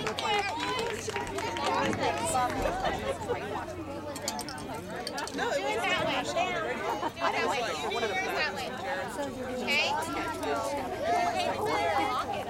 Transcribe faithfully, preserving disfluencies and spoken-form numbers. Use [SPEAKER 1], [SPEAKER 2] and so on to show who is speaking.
[SPEAKER 1] No, it was that way. Do it that way. You do yours that way. Okay?